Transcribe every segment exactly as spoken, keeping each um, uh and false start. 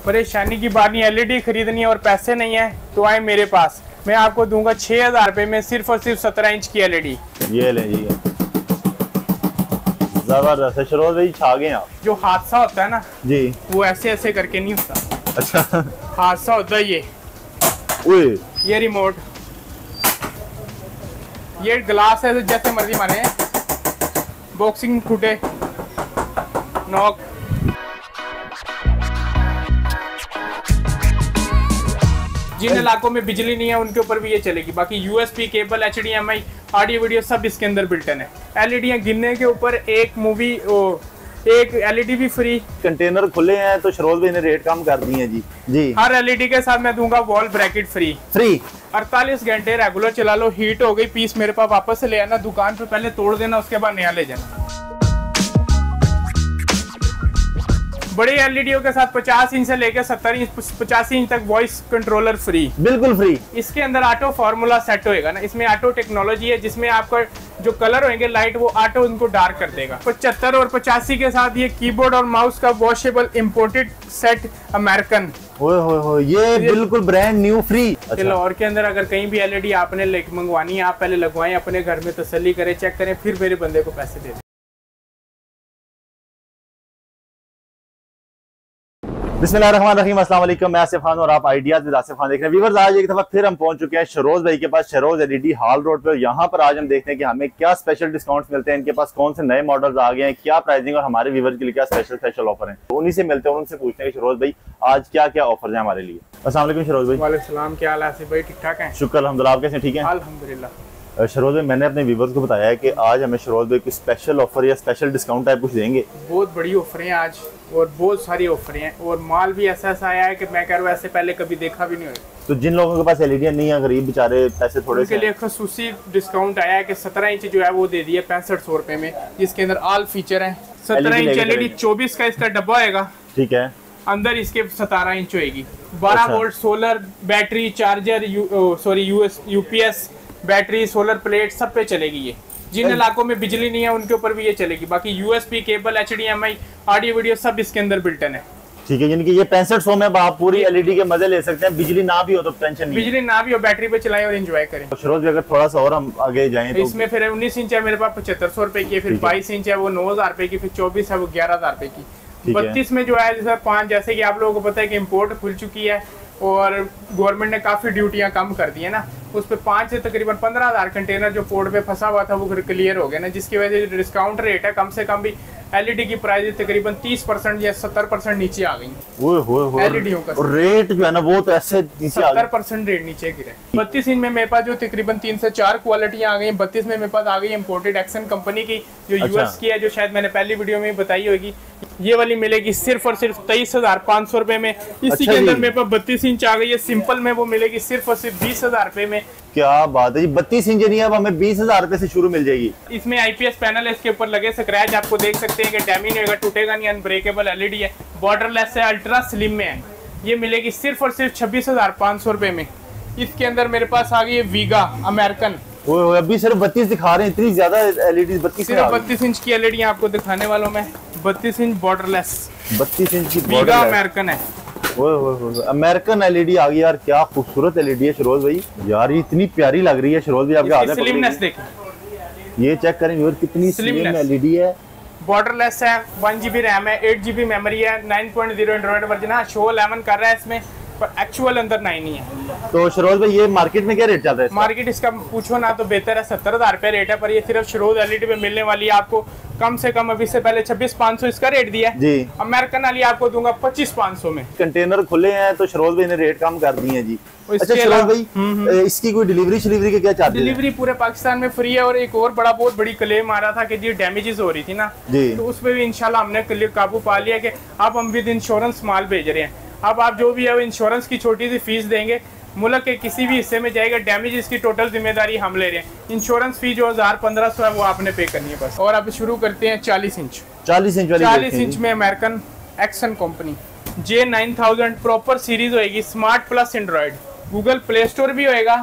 परेशानी की बात नहीं, एलईडी खरीदनी है और पैसे नहीं है तो आए मेरे पास, मैं आपको दूंगा छह हजार रुपए में सिर्फ और सिर्फ सत्रह इंच की एलईडी। ये ले जी, जबरदस्त है शरोज भाई, छा गए आप। जो हादसा होता है ना जी, वो ऐसे ऐसे करके नहीं होता। अच्छा हादसा होता है ये ओए, ये रिमोट, ये ग्लास है जैसे मर्जी माने, बॉक्सिंग टूटे, नॉक। जिन इलाकों में बिजली नहीं है उनके ऊपर भी ये चलेगी। बाकी USB cable, HDMI, audio video सब इसके अंदर बिल्टन है। एलईडी गिनने के ऊपर एक मूवी ओ एक एलईडी भी फ्री। कंटेनर खुले हैं तो शरोज भाई ने रेट कम कर दिए हैं जी। जी, हर एलईडी के साथ मैं दूंगा वॉल ब्रैकेट फ्री। फ्री अड़तालीस घंटे रेगुलर चला लो, हीट हो गई पीस मेरे पास वापस से ले आना, दुकान पे पहले तोड़ देना, उसके बाद नया ले जाना। बड़ी एलईडीओ के साथ पचास इंच से लेकर सत्तर इंच पचासी इंच तक वॉइस कंट्रोलर फ्री, बिल्कुल फ्री। इसके अंदर ऑटो फार्मूला सेट होएगा ना, इसमें ऑटो टेक्नोलॉजी है जिसमें आपका जो कलर होंगे लाइट वो ऑटो उनको डार्क कर देगा। पचहत्तर और पचासी के साथ ये कीबोर्ड और माउस का वॉशेबल इंपोर्टेड सेट अमेरिकन। ओए होए होए, ये बिल्कुल ब्रांड न्यू फ्री। चलो, और के अंदर अगर कहीं भी एलईडी आपने मंगवानी है, आप पहले लगवाएं, अपने घर में तसल्ली करें, चेक करें, फिर मेरे बंदे को पैसे दे दें। बिस्मिल्लाहिर्रहमानिर्रहीम, अस्सलाम वालेकुम, मैं आसिफ खान और आप आइडियाज विद आसिफ खान देख रहे हैं। व्यूअर्स, आज एक दफा फिर हम पहुंच चुके हैं शरोज भाई के पास, शरोज एलईडी हॉल रोड पे। यहाँ पर आज हम देखते हैं कि हमें क्या स्पेशल डिस्काउंट्स मिलते हैं, इनके पास कौन से नए मॉडल्स आ गए हैं, क्या प्राइसिंग और हमारे व्यूअर्स के लिए क्या स्पेशल स्पेशल ऑफर हैं, तो उन्हीं से मिलते हैं, उनसे पूछते हैं कि शरोज भाई आज क्या क्या ऑफर है हमारे लिए। अस्सलाम वालेकुम शरोज भाई। वालेकुम सलाम, क्या हाल है आसिफ भाई? ठीक ठाक है, शुक्र अल्हम्दुलिल्लाह, आप कैसे? ठीक है अल्हम्दुलिल्लाह। शरोज भाई, मैंने अपने व्यूअर्स को बताया है कि आज हमें शरोज भाई की स्पेशल ऑफर या स्पेशल डिस्काउंट टाइप कुछ देंगे। बहुत बड़ी ऑफर है आज और बहुत सारी ऑफर हैं और माल भी ऐसा ऐसा आया है कि मैं कह रहा हूँ ऐसे पहले कभी देखा भी नहीं हुआ। तो जिन लोगों के पास एलईडी नहीं है, गरीब बेचारे, पैसे थोड़े उनके लिए खसूसी डिस्काउंट आया है कि सत्रह इंच जो है वो दे दिया पैंसठ सौ रुपए में, जिसके अंदर ऑल फीचर है। सत्रह इंच एलईडी चौबीस का इसका डब्बा होगा, ठीक है, अंदर इसके सतारह इंच होगी, बारह volt solar battery charger, sorry US UPS battery, solar plate सब पे चलेगी ये। जिन इलाकों में बिजली नहीं है उनके ऊपर भी ये चलेगी। बाकी USB cable, HDMI, audio video सब इसके अंदर बिल्टन है। ठीक है, यानी कि ये पैंसठ सौ में आप पूरी एलईडी के मजे ले सकते हैं, बिजली ना भी हो तो टेंशन नहीं, बिजली ना भी हो बैटरी पे चलाएं और एंजॉय करें। शरोज अगर थोड़ा सा और हम आगे जाएं तो इसमें फिर उन्नीस इंच है मेरे पास पचहत्तर सौ रुपए की, फिर बाईस इंच है वो नौ हजार रुपए की, फिर चौबीस है वो ग्यारह हजार रुपए की, बत्तीस में जो है जैसे पाँच, जैसे कि आप लोगों को पता है कि इम्पोर्ट खुल चुकी है और गवर्नमेंट ने काफी ड्यूटियां कम कर दी है ना, उस पे पाँच से तकरीबन पंद्रह हजार कंटेनर जो पोर्ट पे फंसा हुआ था वो क्लियर हो गया ना, जिसकी वजह से डिस्काउंट रेट है कम से कम भी एलईडी की प्राइस तकरीबन तीस परसेंट या सत्तर परसेंट नीचे आ गई। एलईडीओ का रेट जो है ना वो तो ऐसे सत्तर परसेंट रेट नीचे गिरे। बत्तीस इंच में मेरे पास जो तकरीबन तीन से चार क्वालिटियां आ गई। बत्तीस में मेरे पास आ गई इम्पोर्टेड एक्सन कंपनी की जो यूएस की है, जो शायद मैंने पहली वीडियो में बताई होगी। ये वाली मिलेगी सिर्फ और सिर्फ तेईस हजार पाँच सौ रुपए में। इसी अच्छा के अंदर मेरे पास बत्तीस इंच आ गई है सिंपल में, वो मिलेगी सिर्फ और सिर्फ बीस हजार रुपए में। क्या बात है जी, बत्तीस इंच नहीं है, अब हमें बीस हजार रुपए से शुरू मिल जाएगी। इसमें आईपीएस पैनल है, इसके ऊपर लगे स्क्रैच आपको देख सकते हैं कि डैमेज नहीं होगा, टूटेगा नहीं, अनब्रेकेबल एलईडी है, बॉर्डरलेस है, अल्ट्रा स्लिम में है। ये मिलेगी सिर्फ और सिर्फ छब्बीस हजार पाँच सौ रुपए में। इसके अंदर मेरे पास आ गई है वीगा अमेरिकन। वो अभी सिर्फ बत्तीस दिखा रहे हैं, इतनी ज्यादा एलईडी बत्तीस सिर्फ बत्तीस इंच की एलईडी आपको दिखाने वालों में, बत्तीस इंच बॉर्डरलेस बत्तीस इंच की वीगा अमेरिकन है। अमेरिकन एलईडी आ गई यार, क्या खूबसूरत एलईडी है शरोज भाई, यार ये इतनी प्यारी लग रही है शरोज भाई, आपके हाथ में स्लिमनेस देखिए, ये चेक करें यार कितनी स्लिम एलईडी है, बॉर्डरलेस है, वन जीबी रैम है, एट जीबी मेमोरी है, nine point zero Android version है, शो इलेवन कर रहा है इसमें, पर एक्चुअल अंदर नाइन ही है। तो शरोज भाई ये मार्केट में क्या रेट चल रहा है? मार्केट इसका पूछो ना तो बेहतर है, सत्तर हजार रुपया रेट है, पर ये सिर्फ शरोज एलईडी पे मिलने वाली है आपको कम से कम अभी से पहले छब्बीस पाँच सौ इसका रेट दिया है जी। अमेरिकन वाली आपको दूंगा पच्चीस पाँच सौ में। कंटेनर खुले हैं तो शरोज भाई ने रेट कम कर दिए हैं जी। अच्छा शरोज भाई, इसकी कोई डिलीवरी शिलीवरी के क्या चार्ज? डिलीवरी पूरे पाकिस्तान में फ्री है। और एक और बड़ा बहुत बड़ी क्लेम आ रहा था कि जी डैमेजेस हो रही थी ना जी, तो उसमें भी इंशाल्लाह हमने काबू पा लिया कि अब हम विद इंश्योरेंस माल भेज रहे हैं। अब आप जो भी है इंश्योरेंस की छोटी सी फीस देंगे, मुल्क के किसी भी हिस्से में जाएगा, डैमेज इसकी टोटल जिम्मेदारी हम ले रहे हैं। इंश्योरेंस फी जो हजार पंद्रह सौ है वो आपने पे करनी है बस। और अब शुरू करते हैं चालीस इंच चालीस इंच वाली चालीस इंच में American Axon company J nine thousand proper series होएगी, smart plus Android, Google Play Store भी होएगा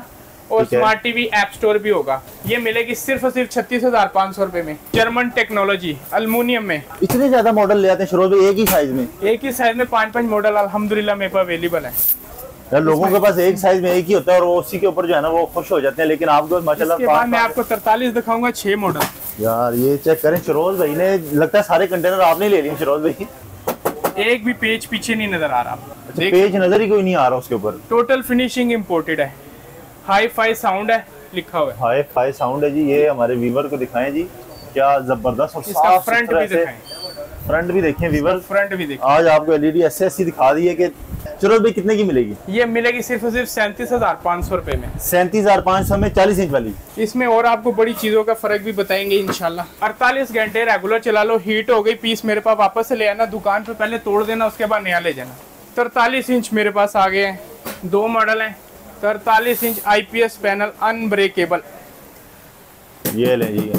और स्मार्ट टीवी ऐप स्टोर भी होगा। ये मिलेगी सिर्फ और सिर्फ छत्तीस हजार पाँच सौ रुपए में। जर्मन टेक्नोलॉजी अल्मुनियम में। इतने ज्यादा मॉडल ले आते हैं शरोज भाई एक ही साइज में? एक ही साइज में पांच पांच मॉडल अल्हम्दुलिल्लाह मेरे पास अवेलेबल है यार। लोगों के पास एक साइज में एक ही होता है और वो उसी के ऊपर जो है ना वो खुश हो जाते हैं, लेकिन आपको माशाल्लाह इसके बाद मैं आपको तरतालीस दिखाऊंगा, छह मॉडल। यार ये चेक करें शरोज भाई ने, लगता है सारे कंटेनर आपने ले लिए शरोज भाई। एक भी पेज पीछे नहीं नजर आ रहा। अच्छा, पेज नजर ही कोई नहीं आ रहा उसके ऊपर। टोटल फिनिशिंग इम्पोर्टेड है, हाई फाई साउंड है लिखा हुआ है। हाई फाई साउंड है जी। ये हमारे व्यूअर को दिखाएं जी, क्या जबरदस्त। और इसका फ्रंट भी दिखाएं, फ्रंट भी देखें व्यूअर, फ्रंट भी देखें। आज आपको एलईडी ऐसे ऐसी दिखा दी है कि चलो भाई कितने की मिलेगी? ये मिलेगी सिर्फ और सिर्फ सैंतीस हजार पाँच सौ रुपए में। सैंतीस हजार पाँच सौ में चालीस इंच वाली। इसमें और आपको बड़ी चीजों का फर्क भी बताएंगे इंशाल्लाह। अड़तालीस घंटे रेगुलर चला लो, हीट हो गई पीस मेरे पास वापस से ले आना, दुकान पे पहले तोड़ देना, उसके बाद नया ले जाना। तरतालीस इंच मेरे पास आ गए हैं, दो मॉडल हैं। तरतालीस इंच आईपीएस पैनल अनब्रेकेबल, ये ले जी,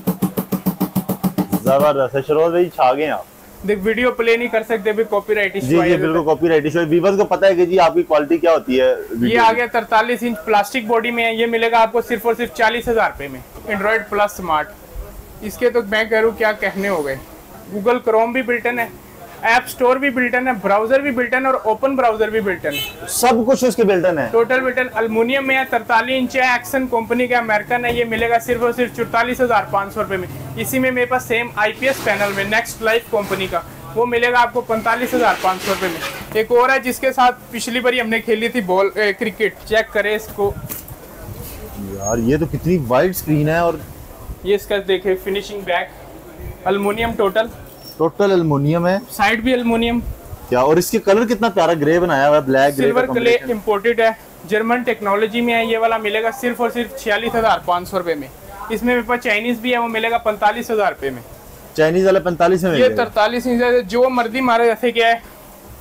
जबरदस्त है। शरोज भाई छा गए आप। देख वीडियो प्ले नहीं कर सकते भी, कॉपीराइट इशू। जी जी बिल्कुल कॉपीराइट इशू। व्यूअर्स को पता है कि जी आपकी क्वालिटी क्या होती है। ये आ गया तरतालीस इंच प्लास्टिक बॉडी में है। ये मिलेगा आपको सिर्फ और सिर्फ चालीस हजार रुपए में। एंड्रॉइड प्लस स्मार्ट, इसके तो मैं कह रहा हूँ क्या कहने हो गए। गूगल क्रोम भी बिल्टन है, ऐप स्टोर भी बिल्टन है, ब्राउजर भी बिल्टन है और ओपन ब्राउजर भी बिल्टन है। सब कुछ उसके बिल्टन है। टोटल बिल्टन अल्मुनियम में है, तरतालीस इंच है, एक्सन कंपनी का अमेरिकन है। ये मिलेगा सिर्फ और सिर्फ चौतालीस हजार पाँच सौ रुपए में। इसी में मेरे पास सेम आईपीएस पैनल में नेक्स्ट लाइफ कंपनी का, वो मिलेगा आपको पैंतालीस हजार पाँच सौ रुपए में। एक और है जिसके साथ पिछली बार हमने खेली थी बॉल ए, क्रिकेट। चेक करें इसको यार, ये तो कितनी वाइड स्क्रीन है। और ये इसका देखे finishing back aluminium, total total aluminium है, साइड भी अल्मुनियम। क्या और इसके कलर कितना प्यारा ग्रे बनाया हुआ है, black grey. Silver clay imported है, जर्मन टेक्नोलॉजी में है। ये वाला मिलेगा सिर्फ और सिर्फ छियालीस हजार पाँच सौ रुपए में। इसमें मेरे पास चाइनीज भी है, वो मिलेगा पैंतालीस हजार रुपए में। चाइनीज वाला पैंतालीस में। ये तरतालीस इंच जो मर्जी मारे, जैसे क्या है।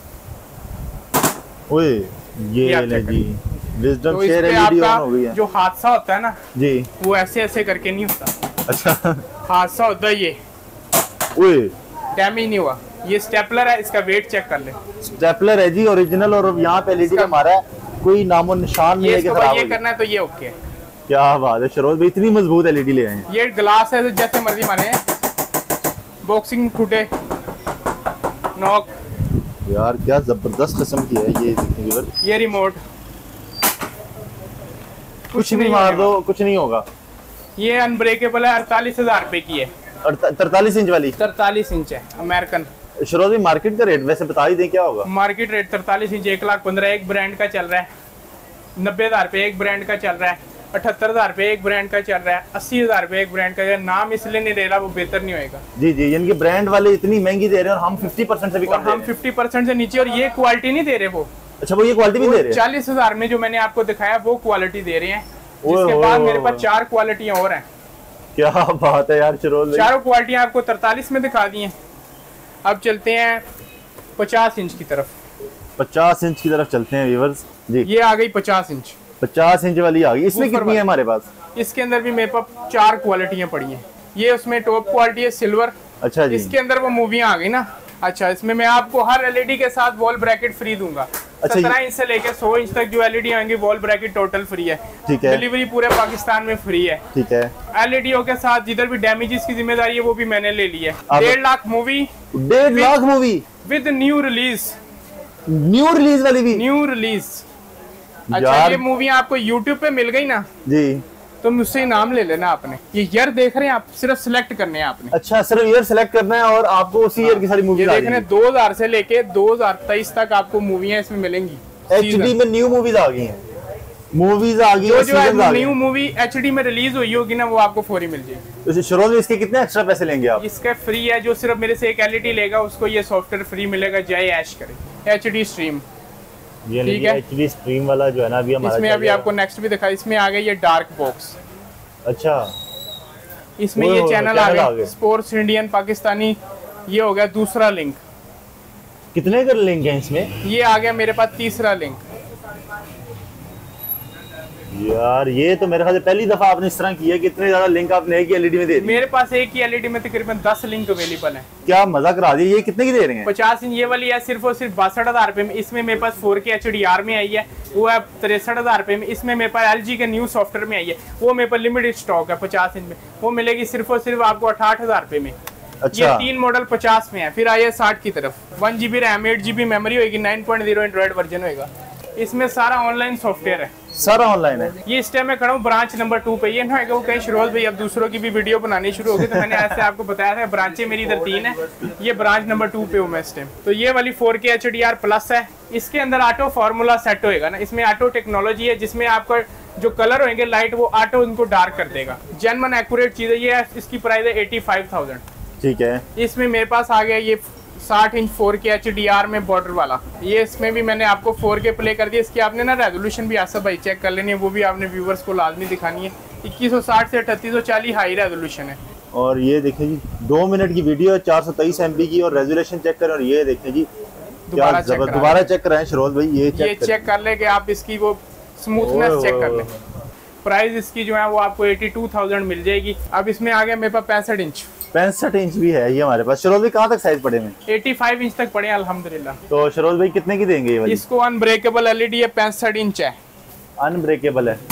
ओए ये ले जी, विजडम शेयर एलईडी ऑन हो गई है। जो हादसा होता है ना जी, वो ऐसे ऐसे करके नहीं होता। अच्छा हादसा होता है ये। ओए डैमेज नहीं हुआ। ये स्टेपलर है, इसका वेट चेक कर ले। स्टेपलर है जी ओरिजिनल, और यहाँ पे एलईडी का मारा है, कोई नामो निशान नहीं है कि खराब ये करना है तो ये ओके है। क्या बात है शरोज भाई, इतनी मजबूत एलईडी ले आए हैं। ये ग्लास है, जैसे मर्जी मारे, बॉक्सिंग फुटे नॉक। यार क्या जबरदस्त किस्म की है ये। ये रिमोट कुछ भी मार दो कुछ नहीं होगा। ये अनब्रेकेबल है, अड़तालीस हजार रुपए की है। तरतालीस इंच वाली? तरतालीस इंच है, अमेरिकन। शरोज भाई मार्केट का रेट वैसे बता ही दें क्या होगा? मार्केट रेट तरतालीस इंच एक लाख पंद्रह एक ब्रांड का चल रहा है। नब्बे हजार रुपए एक ब्रांड का चल रहा है। अठहत्तर हजार रुपए एक ब्रांड का चल रहा है। अस्सी हजार रुपए एक ब्रांड का। नाम इसलिए नहीं ले रहा, वो बेहतर नहीं होएगा। जी जी, यानी कि ब्रांड वाले इतनी महंगी दे रहे हैं और हम फिफ्टी परसेंट से भी कम। हम फिफ्टी परसेंट से नीचे, और ये क्वालिटी नहीं दे रहे वो। अच्छा, वो ये क्वालिटी भी दे रहे हैं? चालीस हजार में जो मैंने आपको दिखाया वो क्वालिटी दे रहे हैं, जिसके बाद मेरे पास चार क्वालिटियां और हैं। क्या बात है यार शरोज, चारों क्वालिटियां आपको तरतालीस में दिखा दी हैं। अब चलते हैं पचास इंच की तरफ। पचास इंच की तरफ चलते हैं व्यूअर्स जी। ये आ गई पचास इंच। पचास इंच वाली आ गई। इसमें कितनी है हमारे पास? इसके अंदर भी मेरे पास चार क्वालिटियां पड़ी हैं। ये उसमें टॉप क्वालिटी है सिल्वर। अच्छा जी। इसके अंदर वो मूवियां आ गई ना। अच्छा, इसमें मैं आपको हर एलईडी के साथ वॉल ब्रैकेट फ्री दूंगा। अच्छा, सत्रह इंच से लेके सौ इंच तक जो एलईडी आएंगी वॉल ब्रैकेट टोटल फ्री है। ठीक है। डिलीवरी पूरे पाकिस्तान में फ्री है। ठीक है। एलईडीओ के साथ जिधर भी डैमेजेस की जिम्मेदारी है वो भी मैंने ले ली है। डेढ़ लाख मूवी, डेढ़ lakh movie with new release. New release वाली भी? New release. अच्छा, ये मूवी आपको यूट्यूब पे मिल गई ना जी, तो मुझसे नाम ले लेना आपने। ये ईयर देख रहे हैं आप, सिर्फ सिलेक्ट करने हैं आपने। अच्छा, सिर्फ ईयर सिलेक्ट करना है और आपको उसी ईयर की सारी मूवी देख रहे हैं। दो हजार से लेके दो हजार तेईस तक आपको मूवियां इसमें मिलेंगी। एचडी में न्यू मूवीज आ गई हैं। मूवीज आ गई, जो जो न्यू मूवी एचडी में रिलीज हुई होगी ना, वो आपको फौरी मिल जाएगी। तो शुरू में इसके कितने एक्स्ट्रा पैसे लेंगे आप? इसका फ्री है। जो सिर्फ मेरे से एक एलईडी लेगा उसको ये सॉफ्टवेयर फ्री मिलेगा। जय ऐश करे एचडी स्ट्रीम। ये ठीक है, एचडी स्ट्रीम वाला जो है ना अभी हमारा। इसमें अभी आपको नेक्स्ट भी दिखा। इसमें आ गई ये डार्क बॉक्स। अच्छा, इसमें ये चैनल आ गया स्पोर्ट्स इंडियन पाकिस्तानी। ये हो गया दूसरा लिंक। कितने का लिंक है इसमें? ये आ गया मेरे पास तीसरा लिंक। यार ये तो मेरे ख्याल से पहली दफा आपने इस तरह किया है कि इतने ज्यादा लिंक आपने एक ही एलईडी में दे दिए। मेरे पास एक ही एलईडी में तकरीबन दस लिंक अवेलेबल है। क्या मजा करा दिया। ये कितने की दे रहे हैं? पचास इंच ये वाली है सिर्फ और सिर्फ बासठ हजार रुपए में। इसमें मेरे पास four K H D R में आई है, वो है तिरसठ हजार रुपए में। इसमें मेरे पास एल जी के न्यू सॉफ्टवेयर में आई है, वो मेरे पास लिमिटेड स्टॉक है पचास इंच में, वो मिलेगी सिर्फ और सिर्फ आपको अठाठ हजार रुपए में। अच्छा। ये तीन मॉडल पचास में है। फिर आइए साठ की तरफ। One GB RAM eight GB memory होगी, nine point zero Android version होगा। इसमें सारा ऑनलाइन सॉफ्टवेयर है, सारा ऑनलाइन है। ये इस टाइम मैं खड़ा हूँ ब्रांच नंबर टू पे। ये ना है वो कहीं शिरोज भाई अब दूसरों की भी वीडियो बनानी शुरू हो गई, तो मैंने ऐसे आपको बताया था ब्रांचें मेरी इधर तीन है, ये ब्रांच नंबर टू पे हूँ मैं इस टाइम। तो ये वाली four K H D are plus है। इसके अंदर ऑटो फार्मूला सेट होएगा ना, इसमें ऑटो टेक्नोलॉजी है जिसमें आपका जो कलर होंगे लाइट वो ऑटो उनको डार्क कर देगा। जेन्युइन एक्यूरेट चीज है ये। इसकी प्राइस है एटी फाइव थाउजेंड। ठीक है। इसमें मेरे पास आ गया ये साठ inch four K H D R में बॉर्डर वाला। ये इसमें भी मैंने आपको फोर के प्ले कर दिया। इसकी आपने ना रेजोल्यूशन भी आसफ भाई चेक कर लेनी है, वो भी आपने व्यूवर्स को लाजमी दिखानी है। इक्कीस सौ साठ से अठतीस सौ चालीस हाई रेजोल्यूशन है। और ये देखें जी दो मिनट की वीडियो है, चार सौ तेईस एम बी की, और रेजोल्यूशन चेक करें। और ये देखें जी दोबारा चेक दोबारा चेक कराएं शिरोज भाई। ये ये चेक कर ले कि आप इसकी वो स्मूथनेस चेक कर ले। प्राइस इसकी जो है वो आपको एटी टू थाउजेंड मिल जाएगी। अब इसमें आ गया मेरे पास पैंसठ इंच पैंसठ इंच भी है ये हमारे पास। शिरोज भाई कहाँ तक साइज पड़े में? पचासी इंच तक पड़े अल्हम्दुलिल्लाह। तो शिरोज भाई कितने की देंगे ये वाली? इसको अनब्रेकेबल एलईडी है, पैंसठ इंच है, अनब्रेकेबल है।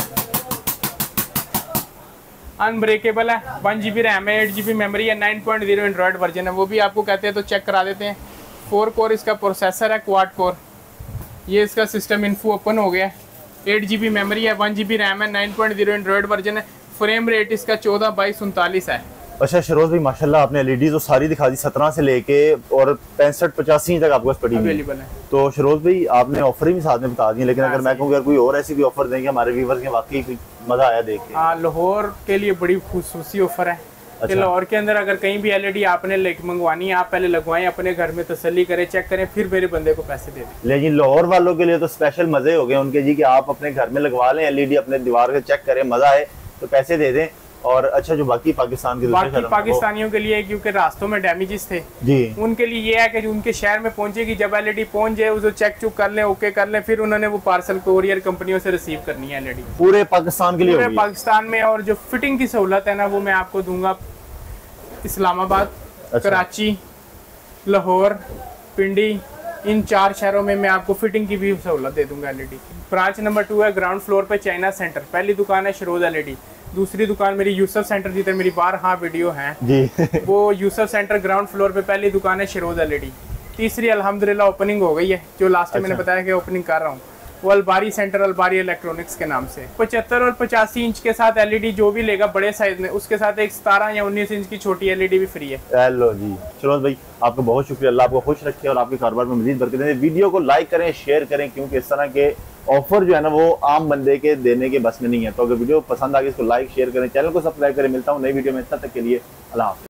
अनब्रेकेबल है। वन जीबी रैम है, एट जीबी मेमोरी है, nine point zero Android version है, वो भी आपको कहते हैं तो चेक करा देते हैं। फोर कोर इसका प्रोसेसर है, क्वाड कोर। ये इसका सिस्टम इन्फो ओपन हो गया है। एट जीबी मेमोरी है, वन जीबी रैम है, nine point zero Android version है। फ्रेम रेट इसका चौदह बाईस उनतालीस है। अच्छा शिरोज भाई माशाल्लाह आपने एलईडी तो सारी दिखा दी, सत्रह से लेके और पैंसठ पचासी तक आपको पड़ी अवेलेबल है। तो शिरोज भाई आपने ऑफर भी साथ में बता दी, लेकिन अगर मैं कहूँ अगर कोई और ऐसी भी ऑफर देंगे हमारे व्यूअर्स के, वाकई मजा आया देख के। हाँ, लाहौर के लिए बड़ी खूबसूरती ऑफर है। अच्छा। लाहौर के अंदर अगर कहीं भी एलईडी आपने मंगवानी है, आप पहले लगवाएं, अपने घर में तसल्ली करें, चेक करें, फिर मेरे बंदे को पैसे दे दें। लेकिन लाहौर वालों के लिए तो स्पेशल मजे हो गए उनके जी कि आप अपने घर में लगवा लें एलईडी, अपने दीवार पे चेक करें, मजा आए तो पैसे दे दें। और अच्छा जो बाकी पाकिस्तान के बाकी पाकिस्तानियों के लिए क्योंकि रास्तों में डैमेजेस थे जी, उनके लिए ये है कि जो उनके शहर में पहुंचेगी, जब एलईडी पहुंच जाए उसे चेक चुक कर लें, ओके कर लें, फिर उन्होंने वो पार्सल कोरियर कंपनियों से रिसीव करनी है एलईडी पूरे पाकिस्तान के लिए, पूरे पाकिस्तान में। और जो फिटिंग की सहूलत है ना वो मैं आपको दूंगा इस्लामाबाद, अच्छा। कराची, लाहौर, पिंडी, इन चार शहरों में मैं आपको फिटिंग की भी सहूलत दे दूंगा एलईडी की। ब्रांच नंबर टू है, ग्राउंड फ्लोर पे चाइना सेंटर। पहली दुकान है शिरोज एलईडी, दूसरी दुकान मेरी यूसुफ सेंटर जिधर मेरी बार हाँ वीडियो है जी वो यूसुफ सेंटर ग्राउंड फ्लोर पे पहली दुकान है शिरोज एलईडी। तीसरी अल्हम्दुलिल्लाह ओपनिंग हो गई है, जो लास्ट टाइम मैंने बताया कि ओपनिंग कर रहा हूँ, वो अलबारी सेंटर, अलबारी इलेक्ट्रॉनिक्स के नाम से। पचहत्तर और पचासी इंच के साथ एलईडी जो भी लेगा बड़े साइज में, उसके साथ एक सतारह या उन्नीस इंच की छोटी एलईडी भी फ्री है। हेलो जी शिरोज भाई आपको बहुत शुक्रिया, अल्लाह आपको खुश रखे और आपके कारोबार में मजीद बरकत दे। वीडियो को लाइक करें, शेयर करें, क्योंकि इस तरह के ऑफर जो है ना वो आम बंदे के देने के बस में नहीं है। तो अगर वीडियो पसंद आ गई इसको लाइक शेयर करें, चैनल को सब्सक्राइब करें। मिलता हूँ नई वीडियो में, तब तक के लिए अल्लाह हाफ़िज़।